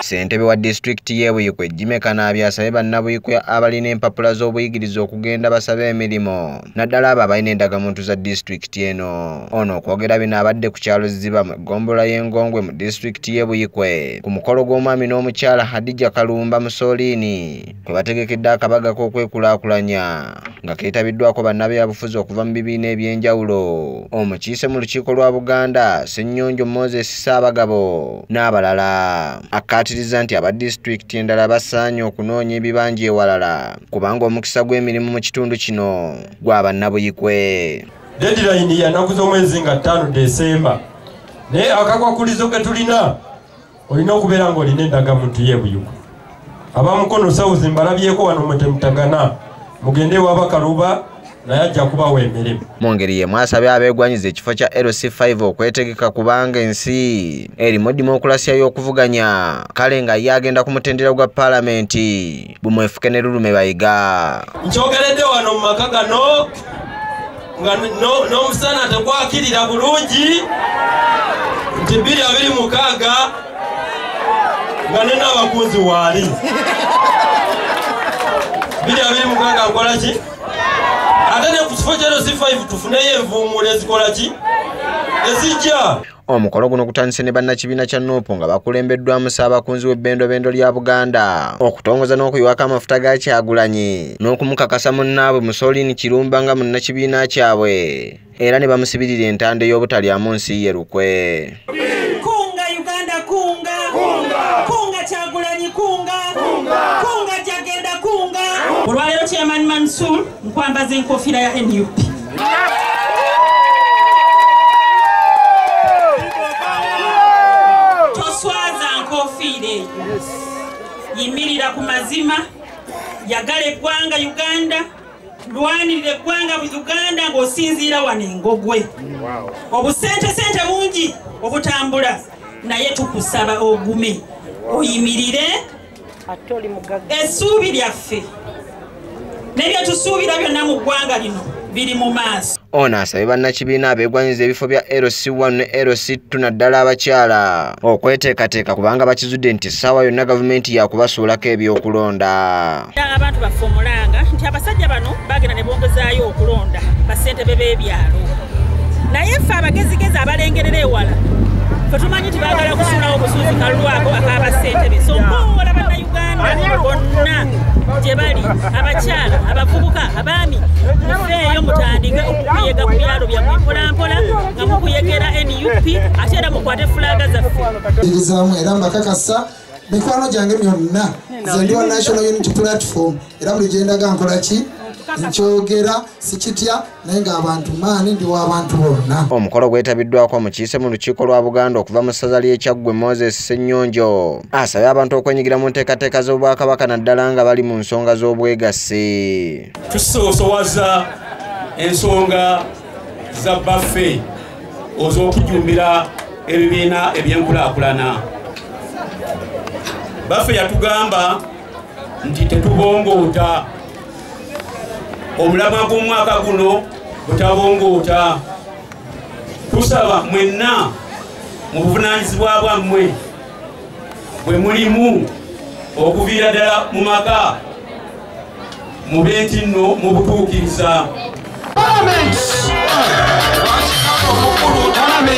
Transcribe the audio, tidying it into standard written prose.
Ssentebe wa disitulikiti y'e Buyikwe Jimmy Kanaabye asabye bannabuyikwe abalina empapula z'obuyigiriza okugenda basaba emirimu naddala abo abalina endagamuntu za disitulikiti eno. Ono okwogera bino abadde ku kyalo Ziba mu ggombolola y'Engongwe mu disitulikiti y'e Buyikwe ku mukolo gw'omwami n'omukyala Hadija Kalumba Mussolini kwe bategekedde akabaga k'okwekulaakulanya nga keetabiddwako bannabyabufuzi okuva mu bibiina eby'enjawulo. Omukiise mu lukiiko lwa Buganda Ssennyonjo Moses Ssaabagabo n'abalala akkaatiriza nti aba disitulikiti endala basaanye okunoonya ebibanja ewalala kubanga omukisa gw'emirimu mu kitundu kino gwa bannabuyikwe. Deadline ya nnaku z'omwezi nga 5 Desemba naye akakwakulizo ke tulina olina okubeera ng'olina endagamuntu y'e Buyikwe. Abamukono South mbalabyeko wano Mutemutagana mugende w'Abakaluba naye ajja kubawa emirimu. Mu ngeri ye mwasabye abeegwanyiza ekifo kya LC5 okwetegeka kubanga ensi erimu demokulasiya y'okuvuganya kale nga ye agenda ku mutendera gwa paalamenti bumwefuke ne lulume bayiga. Nkyogeredde wano mu maka gano nga n'omusana tegwakirira bulungi nti 2026 nga ne n'abakunzi waali 2026 nkola ki ate ne ku kifo kya LC5 tufuneyo envuumuulo ezikola ki ezijja. Omukolo guno gutandise ne bannakibiina kya Nuupu nga bakulembeddwamu Ssaabakunzi w'ebbendobendo lya Buganda okutongoza n'okuyiwako amafuta ga Kyagulanyi n'okumukakasa munnaabwe Mussolini Kirumba nga munnakibiina kyabwe era ne bamusibirira entanda ey'obutalyamu nsi ye lukwe. Kunga Uganda kunga kunga Kyagulanyi kunga Jagenda kunga. Olwaleero Chairman Mansour nkwambaza enkofiira ya NUP. Yimirira ku mazima yagala eggwanga Uganda lwanirira eggwanga mu Uganda ng'osinziira wano Engogwe. Obusente bungi obutambula naye tukusaba ogume oyimirire essuubi lyaffe nebyo tusuubira byonna mu ggwanga lino biri mu maaso. Ono asabye bannakibiina abeegwanyiza ebifo bya LC1 ne LC2 naddala abakyala okweteekateeka kubanga bakizudde nti essaawa yonna gavumenti yakubasuulako ebyokulonda. Abantu baffe omulanga nti abasajja bano bagenda ne bongezaayo okulonda bassentebe b'ebyalo naye ffe abagezigezi abalengerera ewala ffe tumanyi nti baagala kusuulawo obusuuzi kalulwako ak'abassentebe so mpowola bannayuganda bonna gye bali abakyala abavubuka abaami mufeeyo mutandike okukuyega ku byalo byammwe mpolampola nga mukuyegera NUP ate era mukwate fulaaga zaffe. Era mbakakasa mikwano gyange myonna nze ndi wa National Unity Platform era buli gye ndaga nkola ki nkyogera sikitya naye ng'abantu maani ndi w'abantu bonna. Omukolo gwetabiddwako omukiise mu lukiiko lwa Buganda okuva mu ssaza ly'e Kyaggwe Moses Ssennyonjo asabye abantu okwenyigira mu nteekateeka z'Obwakabaka naddala nga bali mu nsonga z'obwegassi. Tusosowaza ensonga za baffe oz'okujumbira ebibiina eby'enkulaakulana. Baffe yatugamba nti tetubongoota omulamwa gw'omwaka guno butabongoota. Tusaba mwenna mu buvunaanyizibwa bwammwe bwe mulimu okuviira ddala mu maka mube nti nno mu butuukiriza.